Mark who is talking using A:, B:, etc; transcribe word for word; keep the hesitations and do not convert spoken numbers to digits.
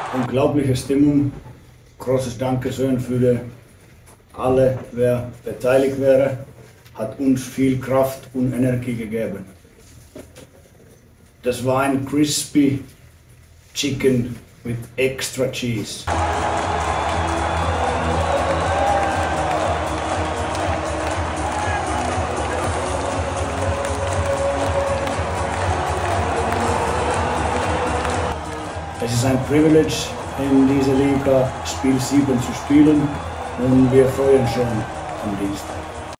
A: unglaubliche Stimmung. Großes Dankeschön für alle, wer beteiligt wäre. Hat uns viel Kraft und Energie gegeben. Das war ein crispy chicken with extra cheese. Es ist ein Privilege, in dieser Liga Spiel sieben zu spielen und wir freuen schon am Dienstag.